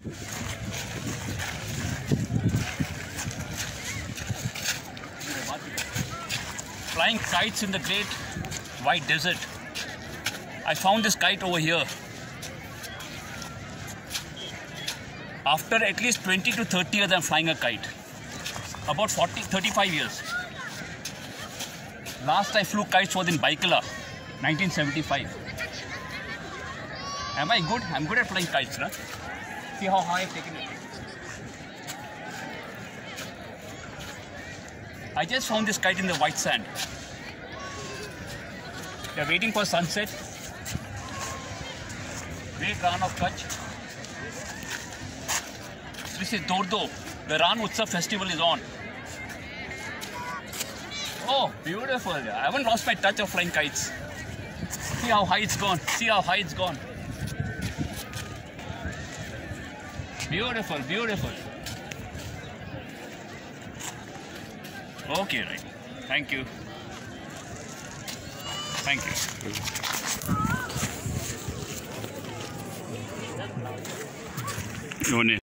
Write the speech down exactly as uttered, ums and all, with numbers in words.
Flying kites in the great white desert. I found this kite over here. After at least twenty to thirty years, I'm flying a kite. About forty, thirty-five years. Last I flew kites was in Baikala, nineteen seventy-five. Am I good? I'm good at flying kites, right? See how high I've taken it. I just found this kite in the white sand. We are waiting for sunset. Great Ran of Kutch. This is Dordo. The Ran Utsav festival is on. Oh, beautiful. I haven't lost my touch of flying kites. See how high it's gone. See how high it's gone. Beautiful, beautiful. Okay, right. Thank you. Thank you. No need.